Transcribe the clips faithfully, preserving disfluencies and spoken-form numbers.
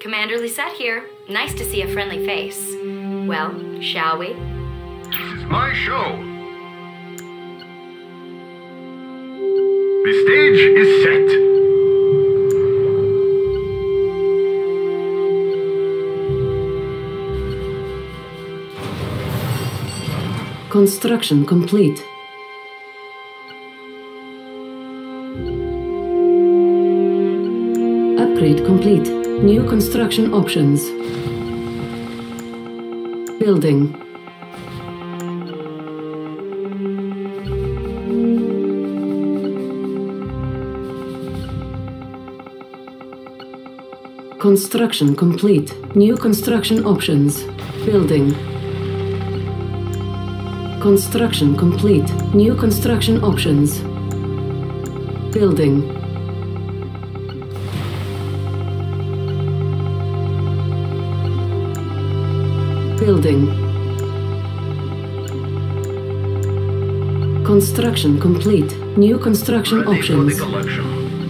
Commander Lisette here. Nice to see a friendly face. Well, shall we? This is my show. The stage is set. Construction complete. Upgrade complete. New construction options. Building. Construction complete. New construction options. Building. Construction complete. New construction options. Building. Building. Construction complete. New construction Ready options. for the collection.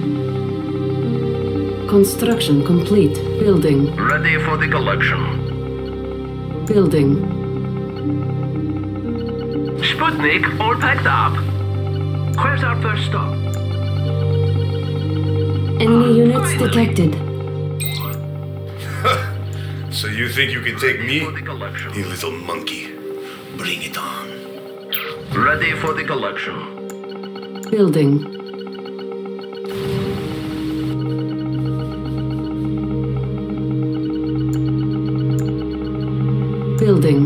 Construction complete. Building. Ready for the collection. Building. Sputnik, all packed up. Where's our first stop? Enemy units detected. So you think you can take me? For the collection. You little monkey. Bring it on. Ready for the collection. Building. Building.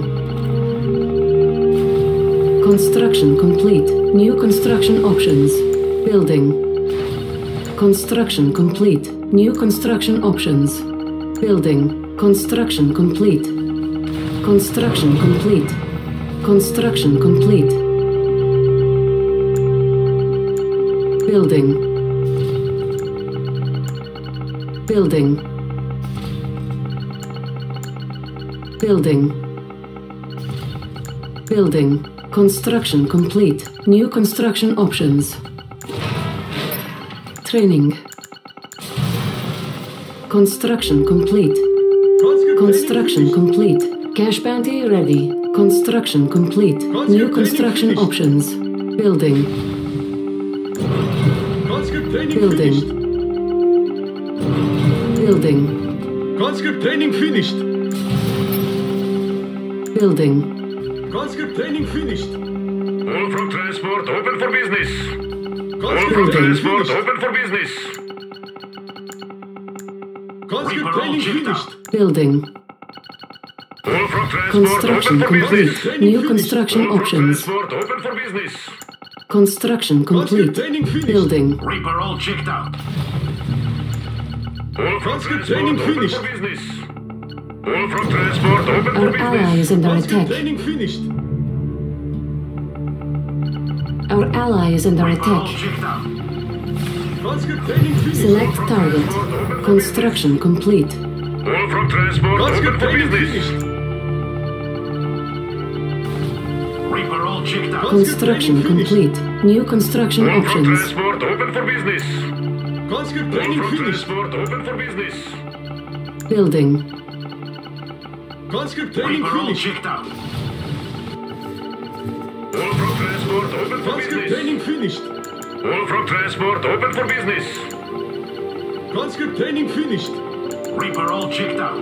Construction complete. New construction options. Building. Construction complete. New construction options. Building. Construction complete. Construction complete. Construction complete. Building. Building. Building. Building. Construction complete. New construction options. Training. Construction complete. Construction complete. Cash bounty ready. Construction complete. New construction options. Building. Building. Building. Conscript training finished. Building. Conscript training finished. All from transport open for business. All Conscript from Building. transport open for business. Conscript training finished. Building. All from transport Construction open for complete. business. New construction All from options. transport open for business. Construction complete. training finished. Building. Reaper all checked out. All from Conscript transport training open finished. for business. All from transport open for Our ally business. is under Conscript attack. training finished. Our ally is under All attack. checked out. Conscript training finished. Select target. Construction complete. All from transport open Conscript for training business. finished. Reaper all checked out. Construction complete. New construction All from options. transport open for business. Conscript All training from finished. transport open for business. Building. Conscript training Reaper all finished. checked out. All from transport open for Conscript business. training finished. All from transport open for business. Conscript training finished. Reaper all checked out.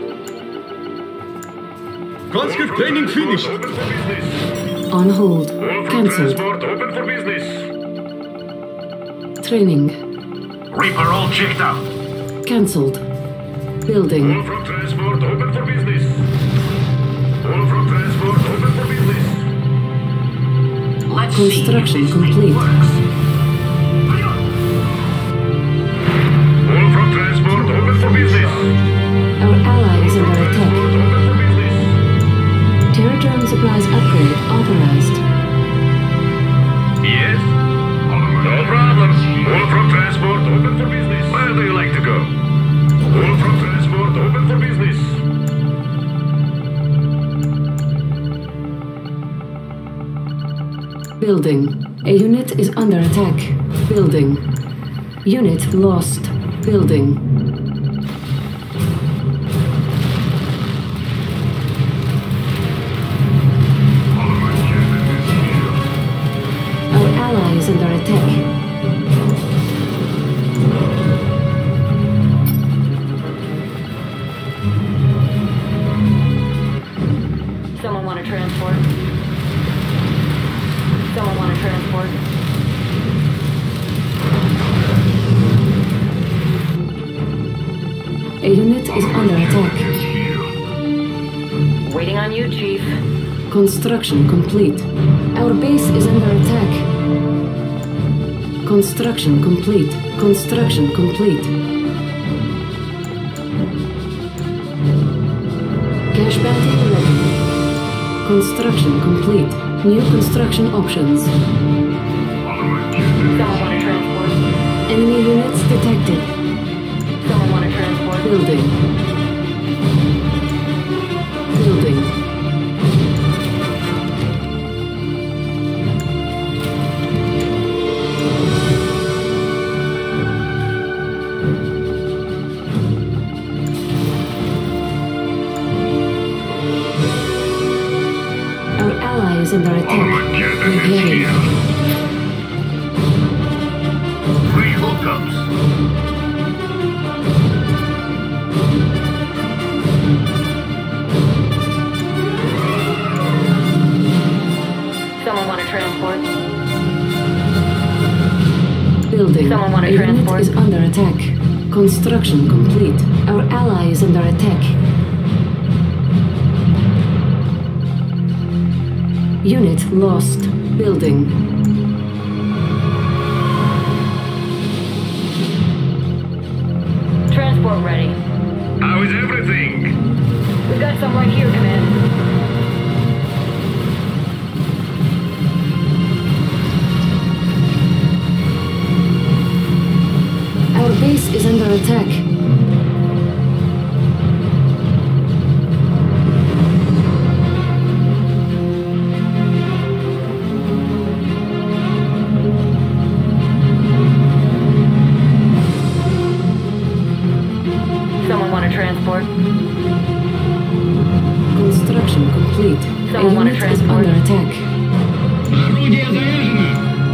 Conscript All from training transport finished. Open for business. On hold. All from Cancelled. transport open for business. Training. Reaper all checked out. Cancelled. Building. All from transport open for business. All from transport open for business. Let's Construction see if this complete. thing works. All from transport open for business. Our ally is under attack. Open for business. Terradrone supplies upgrade authorized. Yes? No problem. All from transport open for business. Where do you like to go? All from transport open for business. Building. A unit is under attack. Building. Unit lost. Building. Someone want to transport? Someone want to transport? A unit is under attack. Waiting on you, Chief. Construction complete. Our base is under attack. Construction complete. Construction complete. Cash bounty ready. Construction complete. New construction options. Someone want to transport? Enemy units detected. Someone want to transport? Building. Building. Our ally is under attack. Repairing. Three hookups. Someone want to transport? Building. Someone want to A unit transport? is under attack. Construction complete. Our ally is under attack. Unit lost. Building. Transport ready. How is everything? We've got some right here, Command. Our base is under attack. Someone want to transport? Construction complete. Someone A wanna unit is transport? under attack. Орудие заряжено.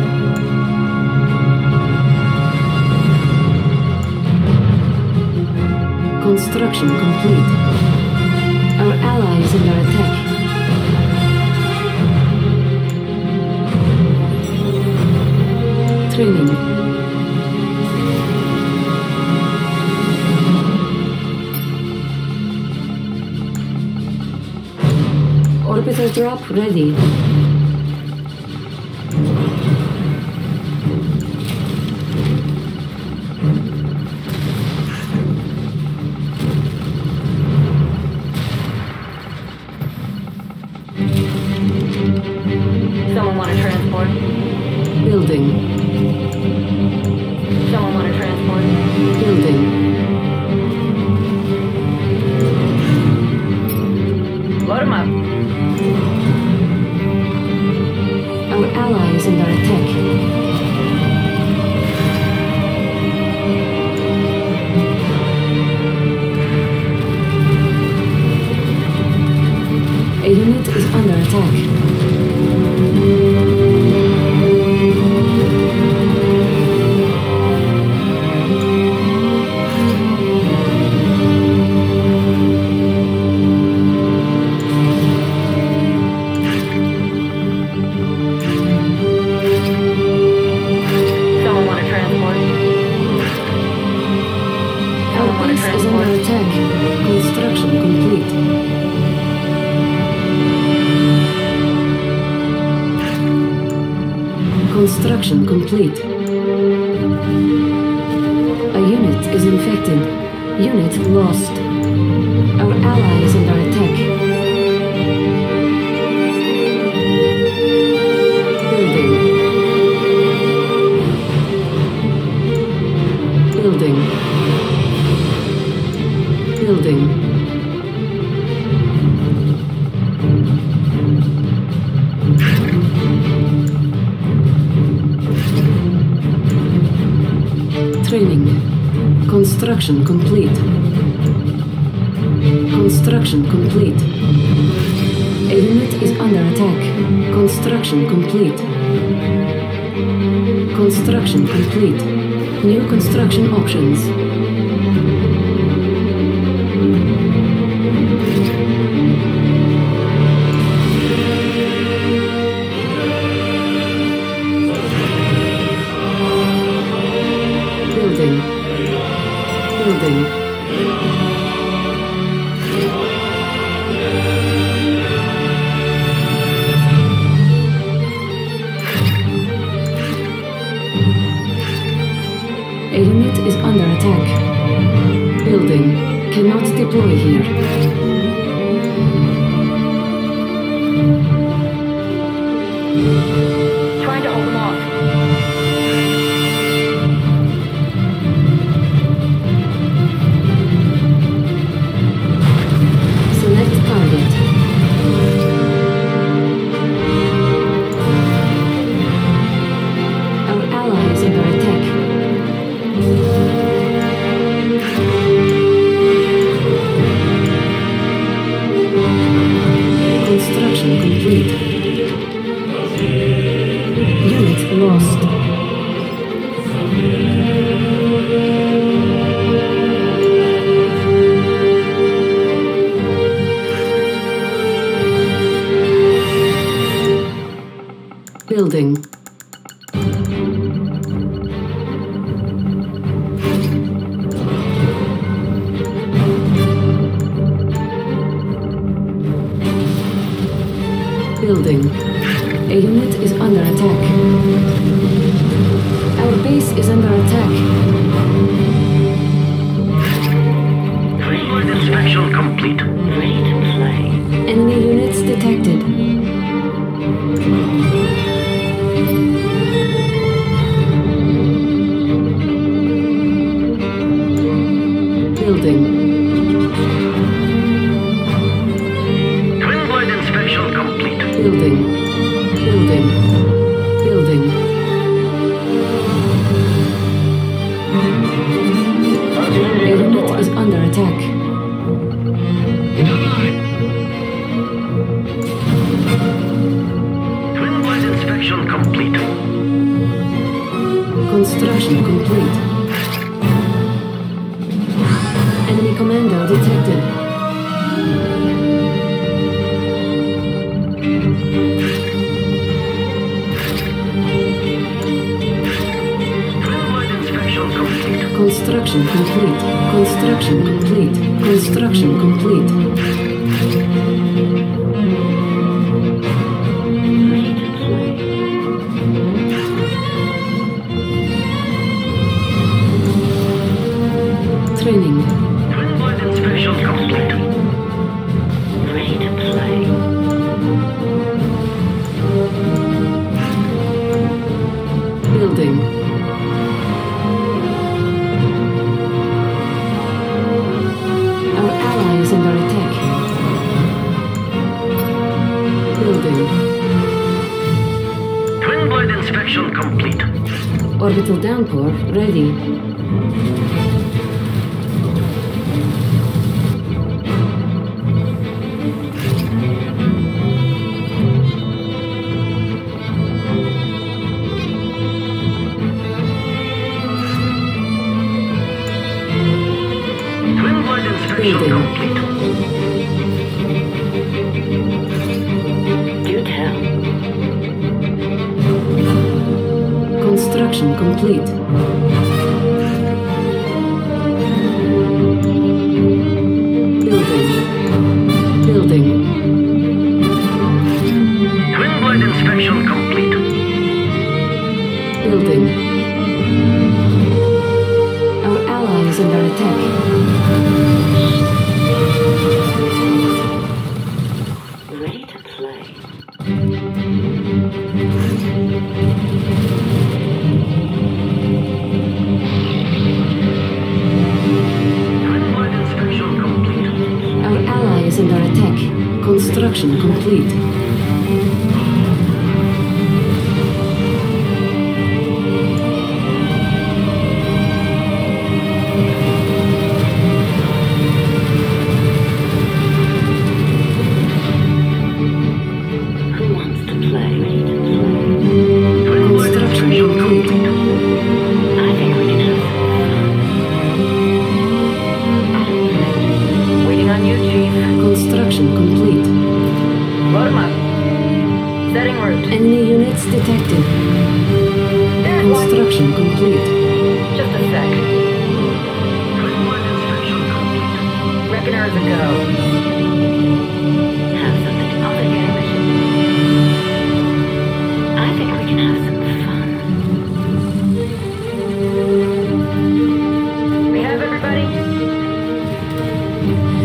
Construction complete. Our ally is under attack. Training. Orbiter drop ready. Someone want to transport? Building. Someone want to transport? Building. Load him up. Our ally is under attack. A unit is under attack. Someone want to transport? Our Someone want to base is transport? under attack. Construction complete. Construction complete. A unit is infected. Unit lost. Our ally is under attack. Building. Building. Building. Training. Construction complete. Construction complete. A unit is under attack. Construction complete. Construction complete. New construction options. deploy here. Trying to hold them off. Select target. Our ally is under attack. Construction complete. Unit lost. Building. Building. A unit is under attack. Our base is under attack. Freehold inspection complete. Ready to play. Enemy units detected. Building. Twin blade inspection complete. Building. Building. Building. A unit is under attack. Twin blade inspection complete. Construction complete. Enemy commander detected. Twin blade inspection complete. Construction complete. Construction complete. Construction complete. Ready to play. Training. Twin blade inspection complete. Ready to play. Building. Our ally is under attack. Building. Twin blade inspection complete. Orbital downpour ready. Twin blade inspection Building. complete. Do tell. Construction complete. Building. Building. Twin blade inspection complete. Building. Our ally is under attack. Ready to play. Twin blade inspection complete. Our ally is under attack. Construction complete. Who wants to play? Ready to play. Twin blade Construction inspection complete. complete. I think we can have Waiting on you, Chief. Construction complete. Load 'em up. Setting route. Enemy units detected. There's one. Construction complete. Just a sec. Twin blade inspection complete. Reckoner's a go. Have something to other games. I think we can have some fun. We have everybody?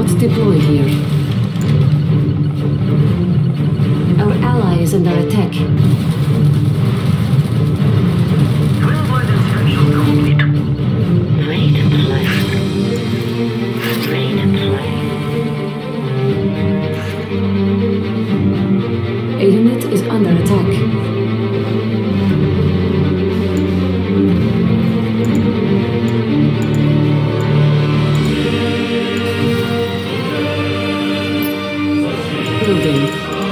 not deploy here. Our ally is under attack. Twin-blade inspection complete. Ready to play. Ready to play. A unit is under attack. Building.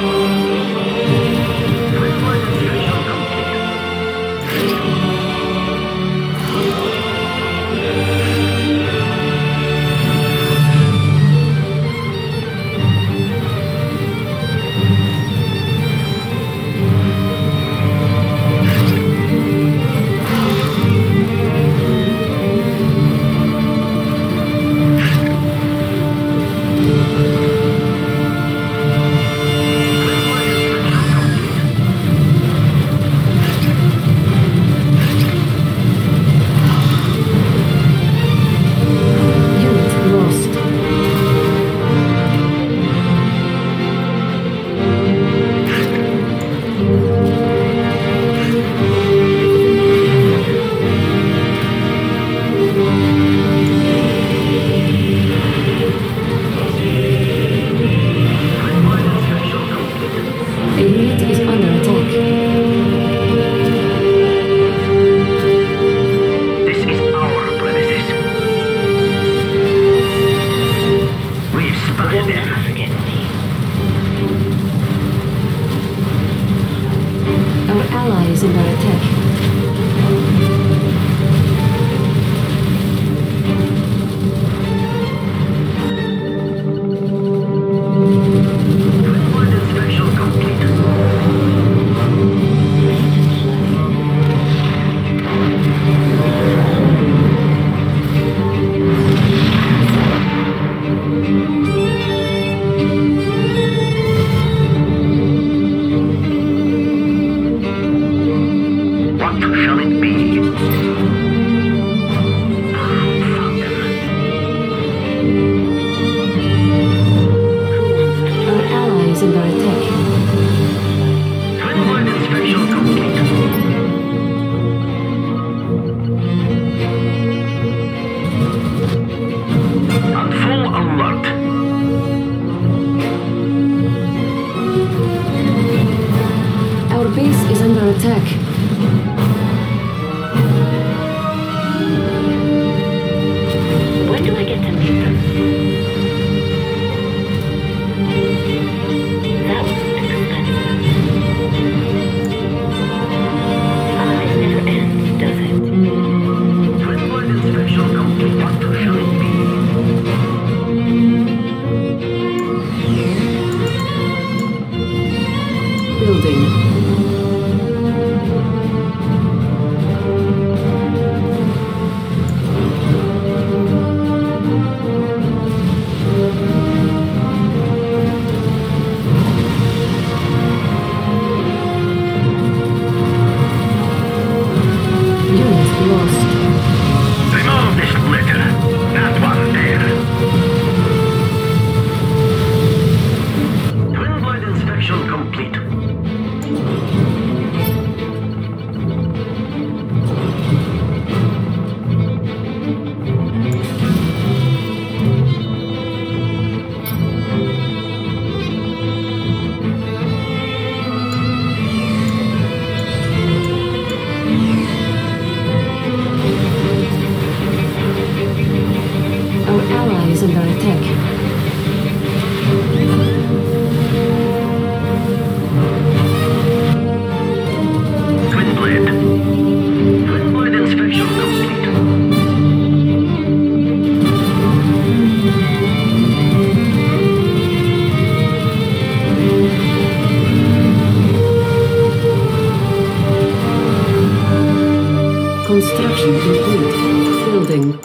Construction complete. Building.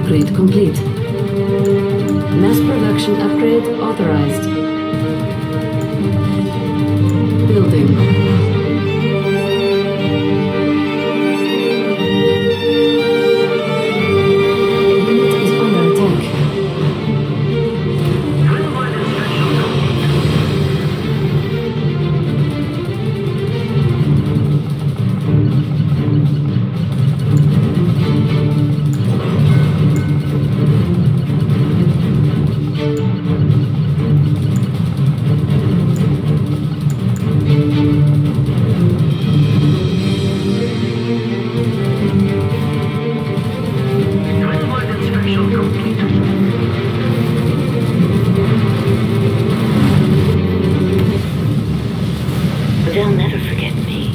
Upgrade complete. Mass production upgrade authorized. Building. Unit is under attack. They'll never forget me.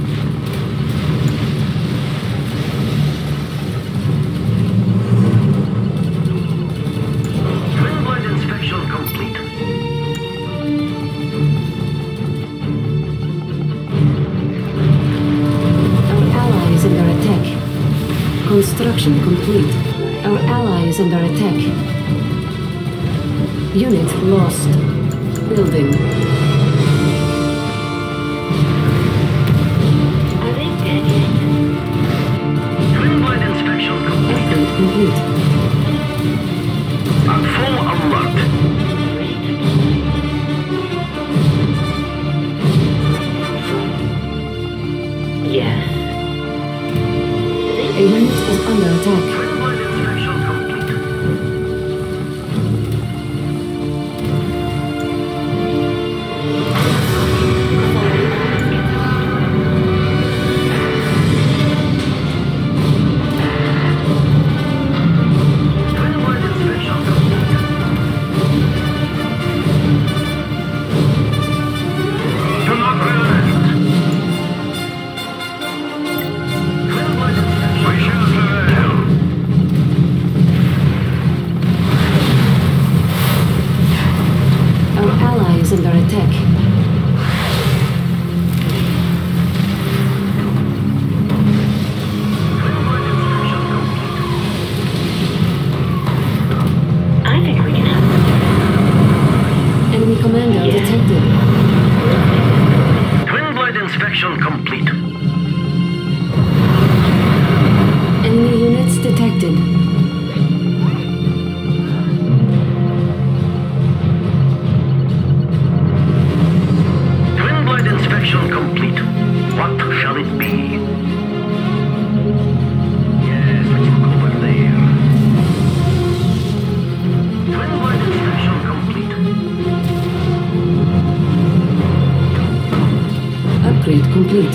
Twin-blade inspection complete. Our ally is under attack. Construction complete. Our ally is under attack. Unit lost. Building. Are they dead yet? Twin-blade inspection complete. Upgrade complete. At full alert. Yes. A unit is under attack. Twin-blade inspection complete. Twin-blade inspection complete. Do not relent. Twin-blade inspection. We shall prevail. Our ally is under attack. I think we can help them. Enemy commander Yeah. detected. Twin-blade inspection complete. Enemy units detected. Twin-blade inspection complete. What shall it be? Yes, let's look over there. Twin-blade inspection complete. Upgrade complete.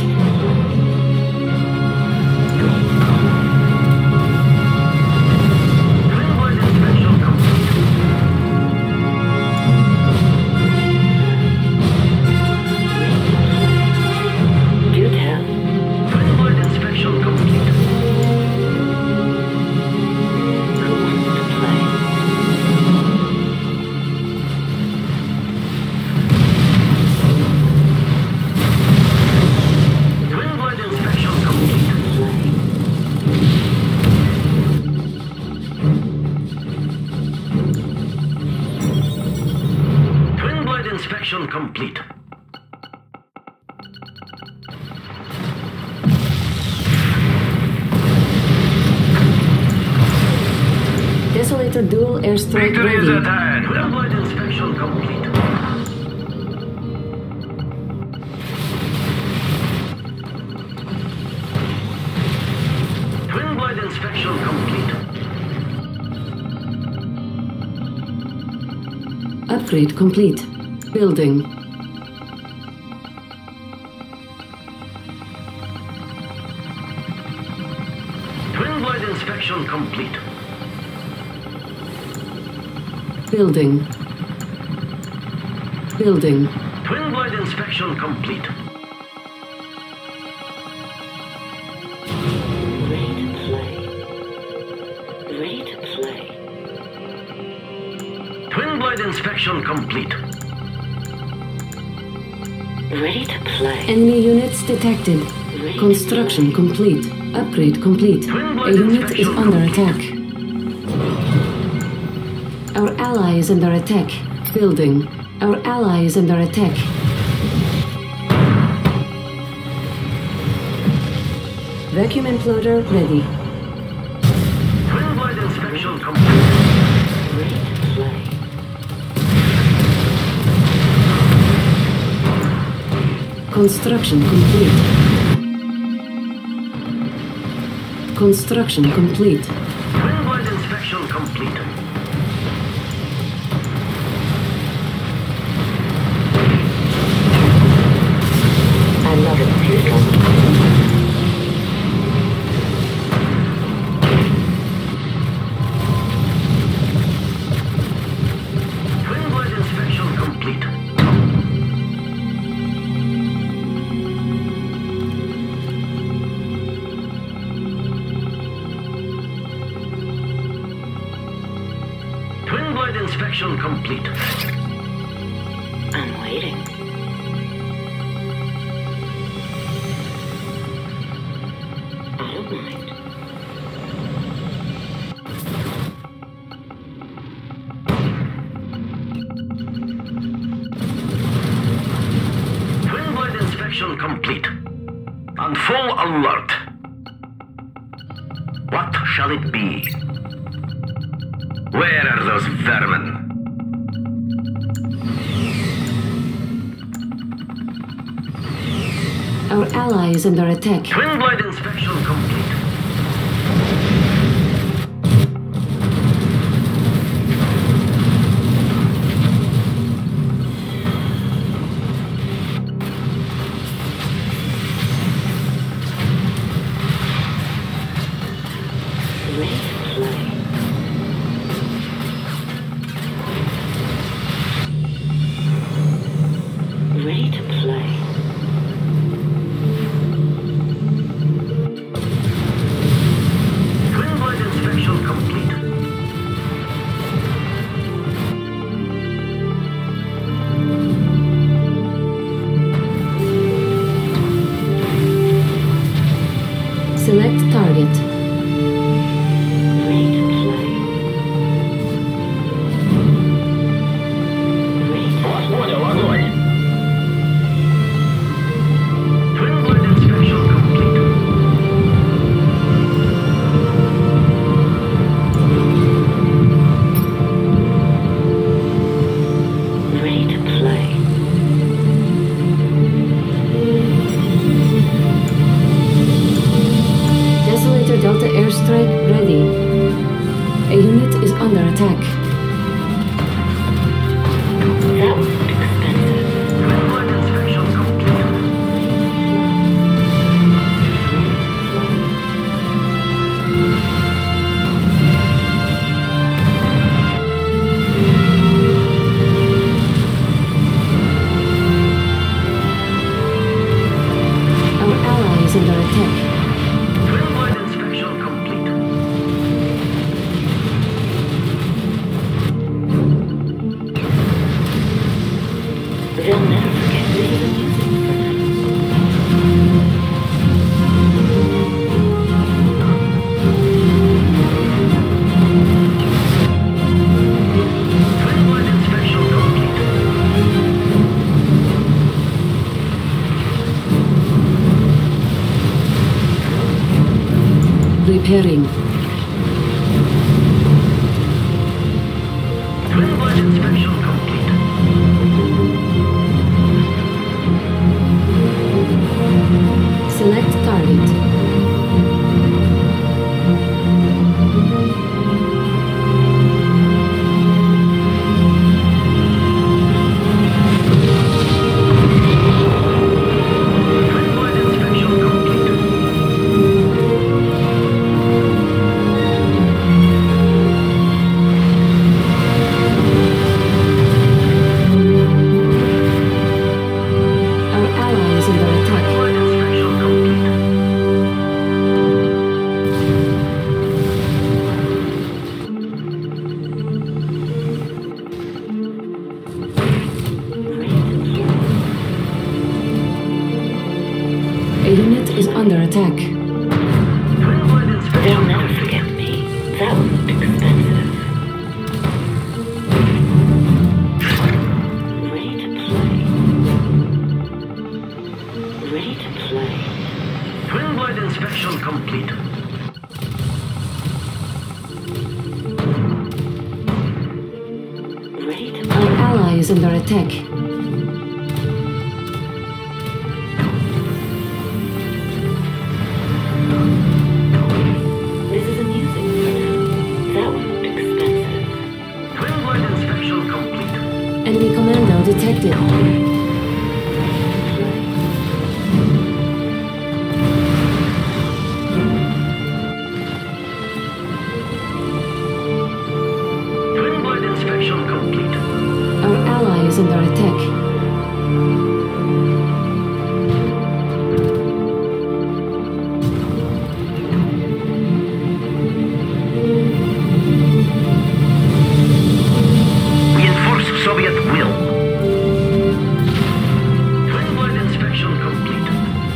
Twin-blade inspection complete. Do tell. Twin-blade inspection complete. Who wants to play? Twin-blade inspection complete. Twin-blade inspection complete. Desolator dual airstrike Victory is ready. at hand. Twin-blade inspection complete. Twin-blade inspection complete. Upgrade complete. Building. Twin-blade inspection complete. Building. Building. Twin-blade inspection complete. Ready to play. Ready to play. Twin-blade inspection complete. Ready to play. Enemy units detected. Construction complete. Upgrade complete. A unit is under attack. ally is under attack. Building. Our ally is under attack. Vacuum imploder ready. Twin-blade inspection complete. Ready to play. Construction complete. Construction complete. Twin-blade inspection complete. I love it, Houston. Inspection complete. I'm waiting. I don't mind. Twin-blade inspection complete. On full alert. What shall it be? Where are those vermin? Our ally is under attack. Twin-blade inspection complete. Ready to play. Ready to play. Twin-blade inspection complete. Select target. Ready to play. Ready to play. Twin-blade inspection complete. Ready to play. Desolator Delta airstrike ready. A unit is under attack. That was expensive. Twin-blade inspection complete. Our ally is under attack. Twin-blade inspection complete. They'll never forget me even using for them. Twin-blade inspection complete. Repairing. Twin-blade inspection complete. Select target. Twin-blade inspection complete. Our ally is under attack. Twin-blade inspection complete. A unit is under attack. Twin-blade inspection. They'll never forget me. That was expensive. play. Twin blade inspection complete. Ready to Our play. ally is under attack. This is amusing for now. That one looked expensive. Twin blade inspection complete. Enemy commando detected. Twin blade inspection complete. Our ally is under attack. Reinforce Soviet will. Twin blade inspection complete.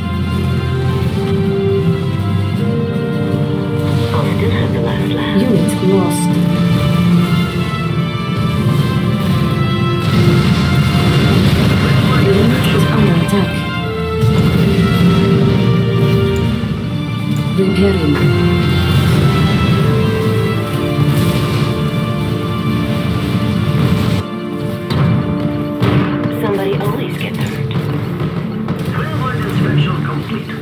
I'll still have the last laugh. Unit lost. The unit is under attack. Repairing. Somebody always gets hurt. Twin blade inspection complete.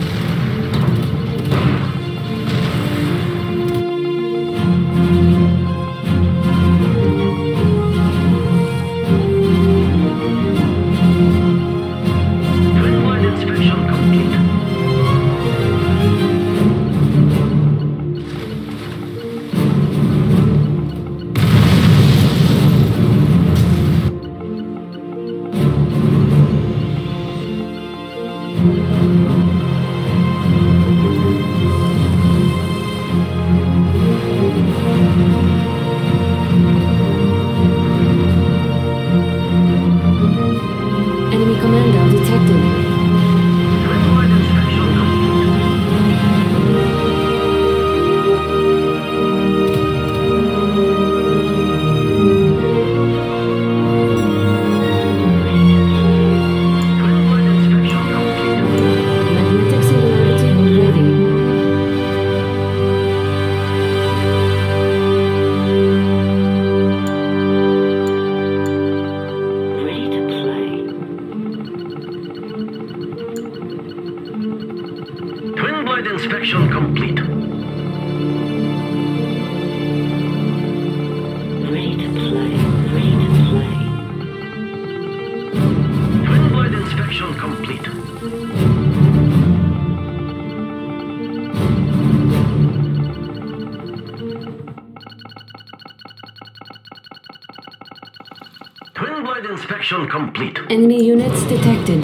Twin blade inspection complete. Enemy commando detected. Twin blade inspection complete. Twin blade inspection complete. Magnetic singularity ready. Ready to play. Twin blade inspection complete. Ready to play. Ready to play. Twin blade inspection complete. Twin blade inspection complete. Enemy units detected.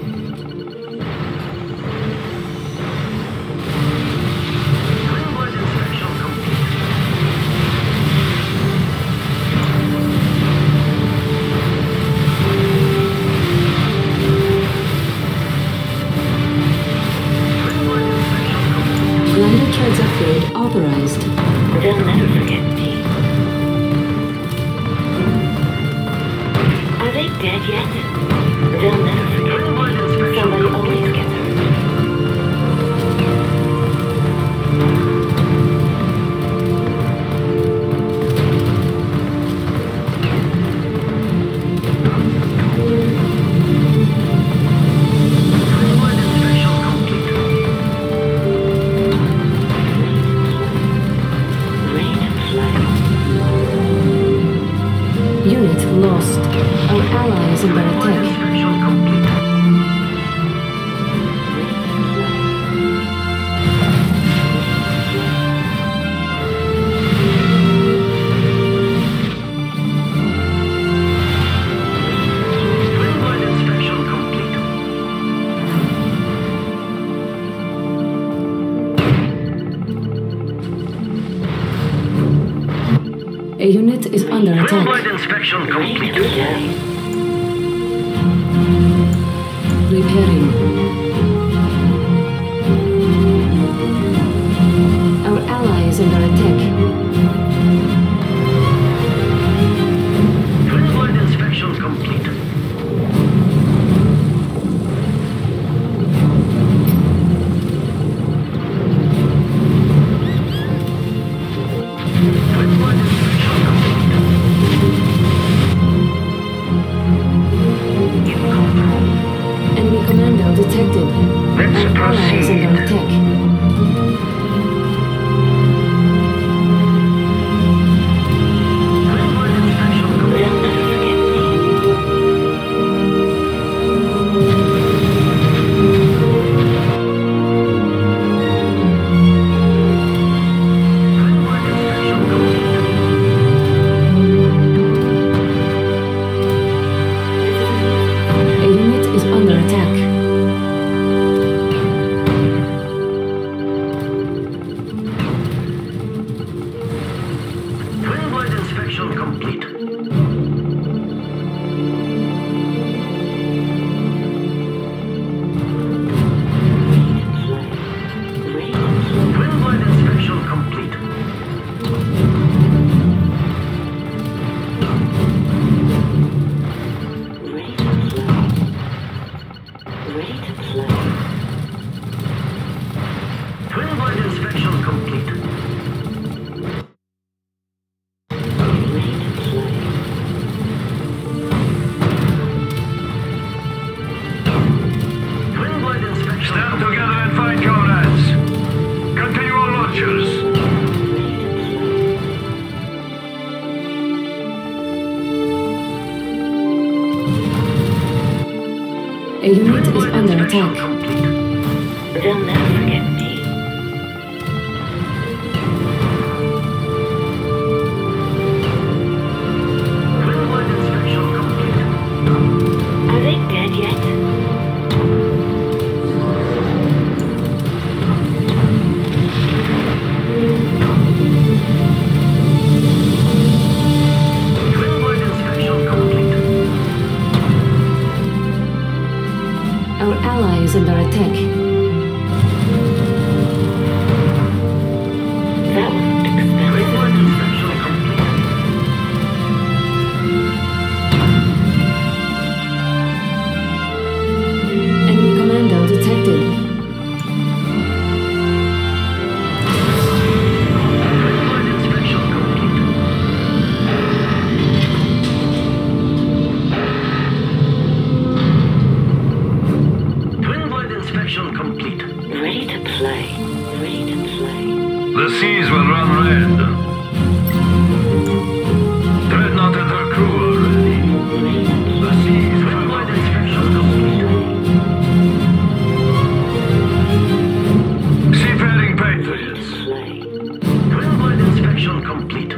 Twin blade inspection complete. Twin blade inspection complete. Glider treads upgrade authorized. They'll never forget me. Are they dead yet? They'll never forget Twin blade me. inspection Somebody complete. always gets hurt. Twin blade inspection complete. Ready to play. Unit lost. Our ally is under Twin blade attack. inspection complete. Twin blade inspection complete. A unit is under Twin attack. blade inspection Ready complete. to play. Repairing. Our ally is under attack. Twin blade inspection complete. ally is under attack. A unit is under attack. Twin blade inspection complete. Twin blade inspection complete. Twin blade inspection complete. Twin blade inspection. Stand together and fight, comrades. Continue your launches. A unit is under attack. They'll never forget me. Twin blade inspection complete. Are they dead yet? Twin blade inspection complete. Our ally is under attack. That wasn't Twin expensive. blade inspection complete. Enemy commando detected. Twin blade inspection complete. Twin blade inspection complete. Ready to play. Ready to play. The seas will run red. Dreadnought and her crew are ready. The seas will run inspection complete. Seafaring Patriots. Play. Twin blade inspection complete.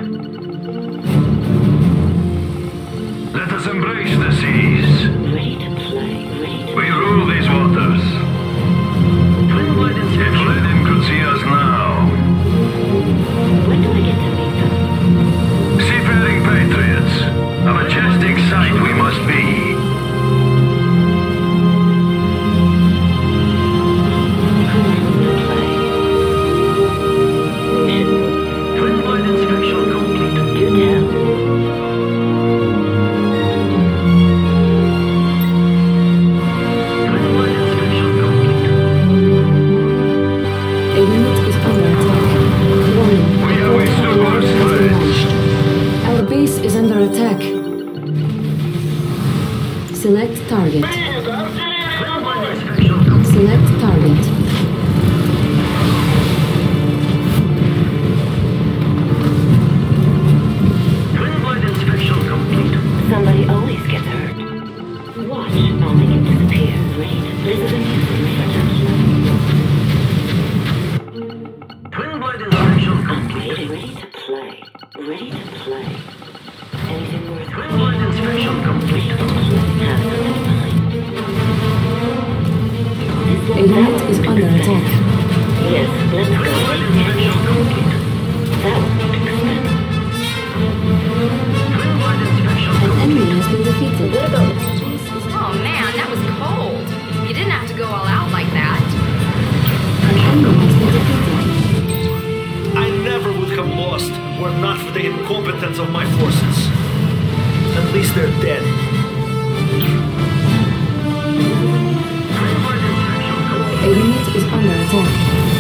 Let us embrace the seas. Ready to play. Ready to We rule these waters. Twin blade If inspection. Lenin could see us now. When do I get to meet them? Seafaring Patriots. A majestic sight we must be. Who wants to play? Mission. Twin blade inspection complete. Do tell. Twin blade inspection complete. A unit is under attack. Warning. We have withstood worse threats. Our base is under attack. Select target. Twin blade inspection complete. Select target. Twin blade inspection complete. Somebody always gets hurt. Watch, I'll make it disappear. Ready to listen to music. Twin blade inspection I'm complete. ready, ready to play. Ready to play. Anything worth Twin blade inspection complete. Have something in mind. A unit is under attack. Yes, let's Twin go. blade inspection complete. That wasn't expensive. Twin blade inspection An complete. enemy has been defeated. Oh man, that was cold. You didn't have to go all out like that. An enemy has been defeated. I never would have lost were not for the incompetence of my forces. At least they're dead. Twin blade inspection complete. A unit is under attack.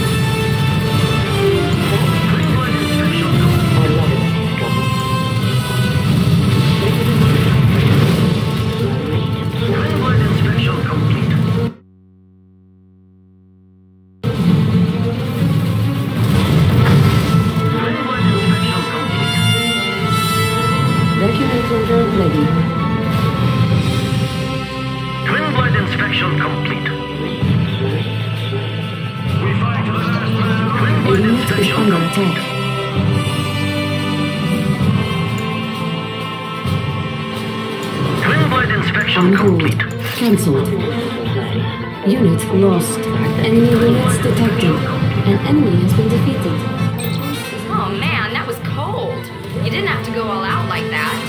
Twin blade inspection complete. I love it when he's trouble. Twin blade inspection complete. unit is under attack. Twin blade inspection On hold. complete. Cancelled. Unit lost. Enemy units detected. An enemy has been defeated. Oh man, that was cold. You didn't have to go all out like that.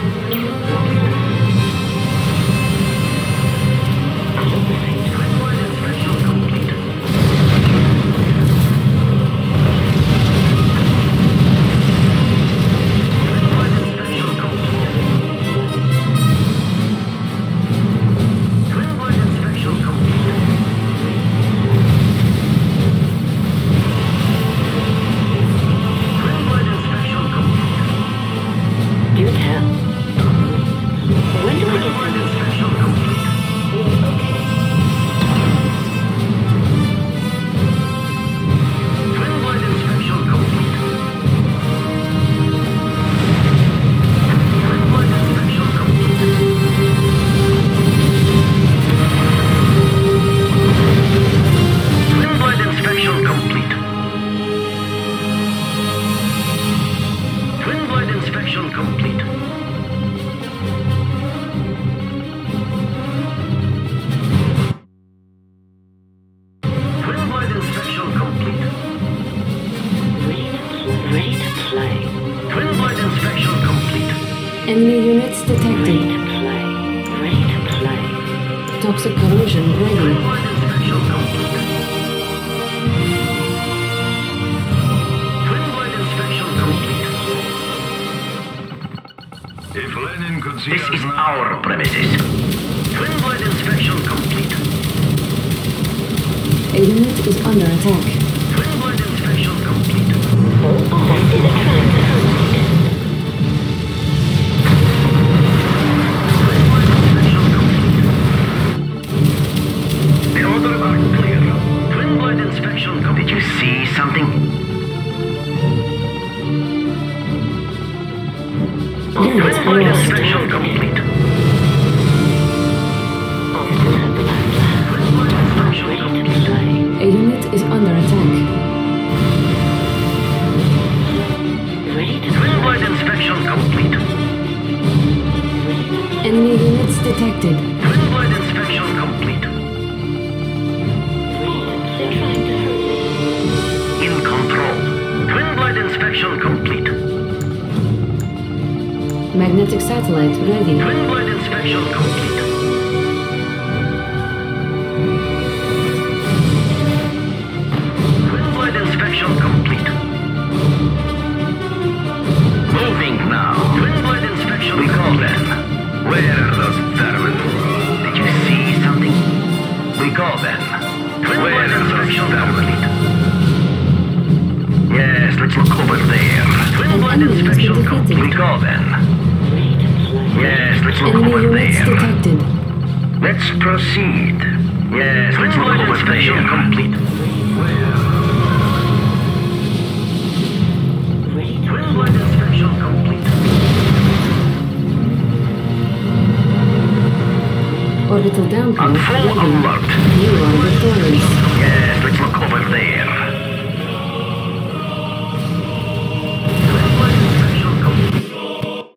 Enemy units detected. Toxic corrosion ready. If Lenin could see This us is now- our premises. Twin blade inspection complete. A unit is under attack. Twin blade inspection complete. Affected attractor. The orders are clear. Twin blade inspection complete. Did you see something? Unit Twin blade lost. inspection complete. A unit is under attack. Twin blade inspection complete. Enemy units detected. Twin blade inspection complete. In control. Twin blade inspection complete. Magnetic satellite ready. Twin blade inspection complete. Twin blade inspection complete. Moving now. Twin blade inspection. We call them. Where are those vermin? Did you see something? We call them. Twin blade inspection complete. Yes, let's look over there. Twin An blade enemy has been inspection defeated. complete. We call them. Yes, let's look Enemy over units there. detected. Let's proceed. Yes, let's look over there. Complete. Twin blade inspection complete. Orbital down On post full ready. alert. You are victorious. Yes, let's look over there. Twin blade inspection complete.